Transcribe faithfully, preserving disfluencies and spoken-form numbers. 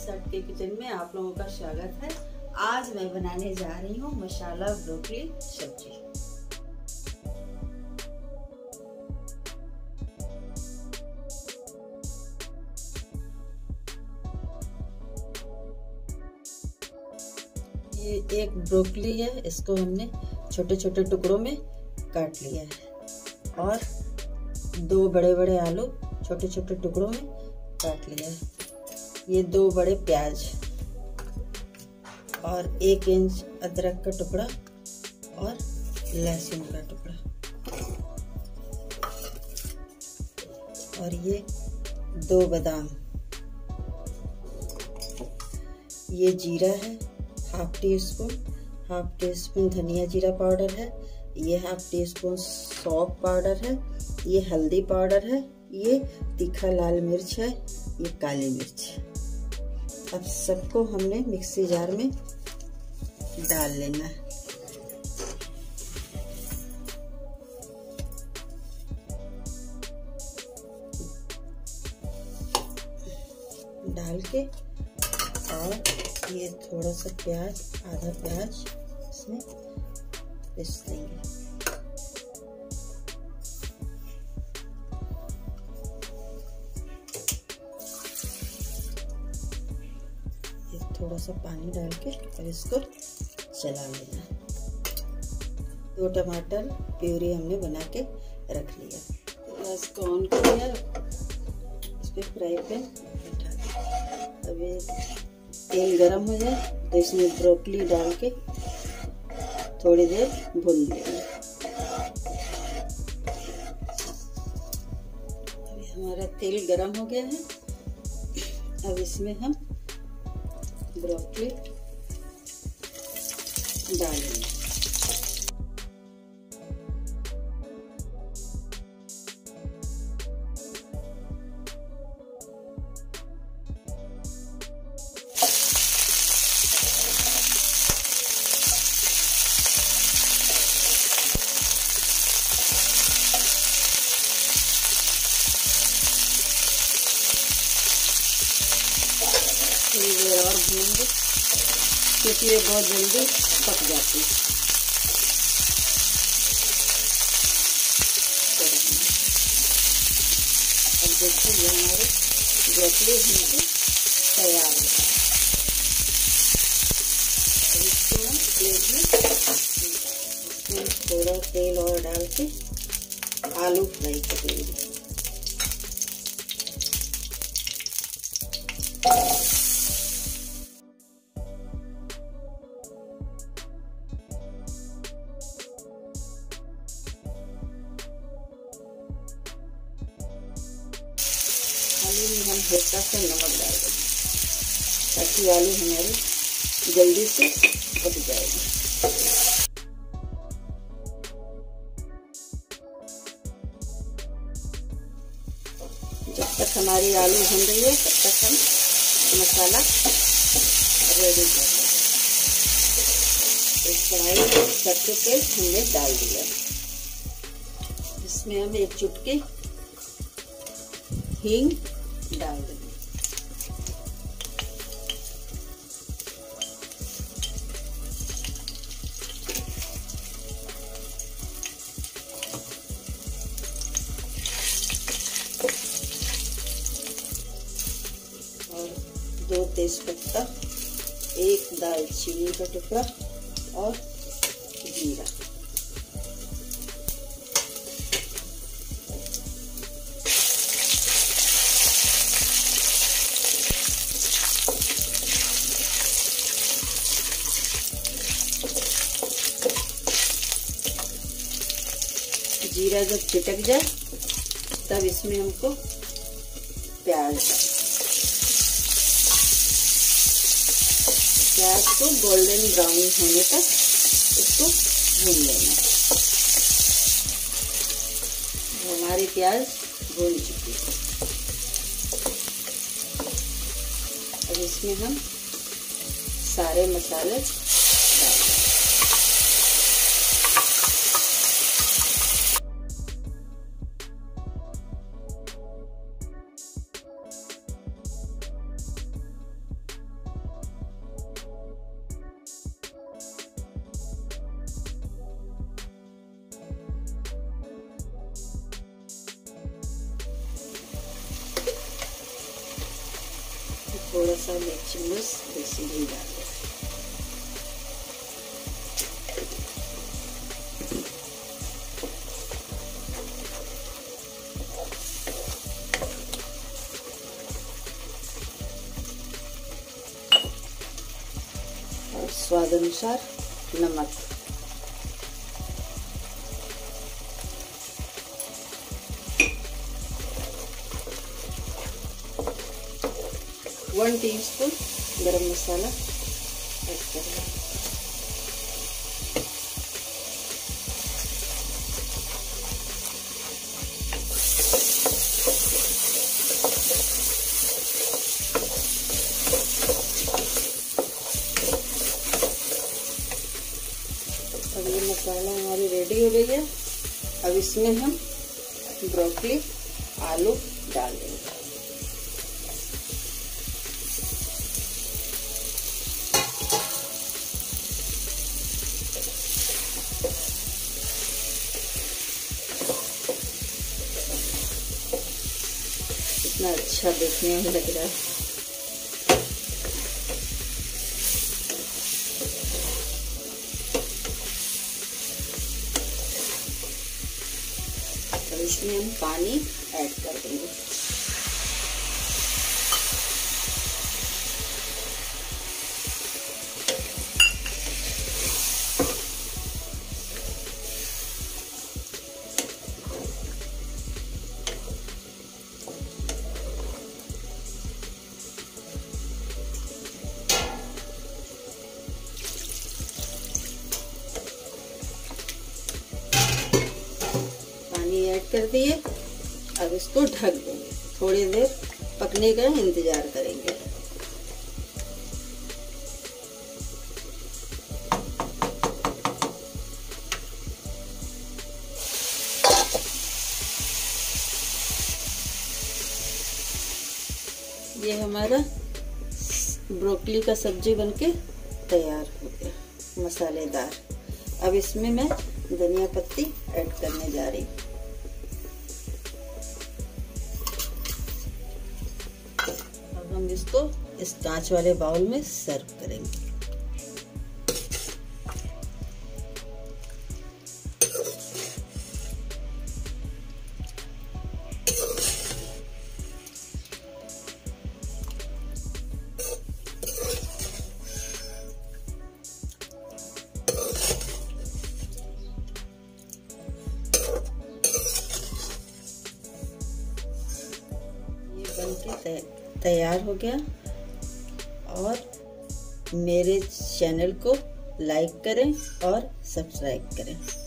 सट के किचन में आप लोगों का स्वागत है। आज मैं बनाने जा रही हूँ मसाला ब्रोकली सब्जी। ये एक ब्रोकली है, इसको हमने छोटे छोटे टुकड़ों में काट लिया है और दो बड़े बड़े आलू छोटे छोटे टुकड़ों में काट लिया है। ये दो बड़े प्याज और एक इंच अदरक का टुकड़ा और लहसुन का टुकड़ा और ये दो बादाम। ये जीरा है half teaspoon, half teaspoon धनिया जीरा पाउडर है, ये हाफ टी स्पून सौंफ पाउडर है, ये हल्दी पाउडर है, ये तीखा लाल मिर्च है, ये काली मिर्च। अब सबको हमने मिक्सी जार में डाल लेना है। डाल के और ये थोड़ा सा प्याज, आधा प्याज इसमें पीस देंगे। थोड़ा सा पानी डाल के और इसको चला लेना। दो टमाटर प्यूरी हमने बना के रख लिया। गैस को ऑन कर दिया, इस पे फ्राई पैन बैठा दिया। अब ये तेल गरम हो जाए तो इसमें ब्रोकली डाल के थोड़ी देर भून लेंगे। अभी हमारा तेल गरम हो गया है। अब इसमें हम ब्रोकली डालेंगे। और भूनेंगे क्योंकि ये बहुत जल्दी पक जाती है। अब देखिए ये हमारे ब्रोकली हमको तैयार है। इसको हम प्लेट में थोड़ा तेल और डाल के आलू फ्राई करेंगे। आलू में हम हल्का सा नमक डाल देंगे ताकि आलू हमारे जल्दी से पक जाएगा। जब तक हमारी आलू भून रही है तब तक हम मसाला रेडी कर लेंगे। एक कढ़ाई में सरसों तेल हमने डाल दिया। इसमें हम एक चुटकी हींग डाल देंगे। और दो तेजपत्ता, एक दालचीनी का टुकड़ा और जीरा। जीरा जब चिटक जाए तब इसमें हमको प्याज प्याज को गोल्डन ब्राउन होने तक इसको भून लेना। हमारी प्याज भून चुकी है। अब इसमें हम सारे मसाले डाल दें। थोड़ा सा एक चम्मच देसी घी डाल दें। और स्वाद अनुसार नमक। वन टीस्पून गरम मसाला ऐड करें। अब ये मसाला हमारी रेडी हो गई है। अब इसमें हम ब्रोकली आलू डाल देंगे। कितना अच्छा देखने में लग रहा है। तो इसमें हम पानी ऐड कर देंगे। ऐड कर दिए। अब इसको ढक देंगे, थोड़ी देर पकने का इंतजार करेंगे। ये हमारा ब्रोकली का सब्जी बनके तैयार हो गया, मसालेदार। अब इसमें मैं धनिया पत्ती ऐड करने जा रही हूँ। हम इसको इस कांच वाले बाउल में सर्व करेंगे। ये बनके तैयार हो गया। और मेरे चैनल को लाइक करें और सब्सक्राइब करें।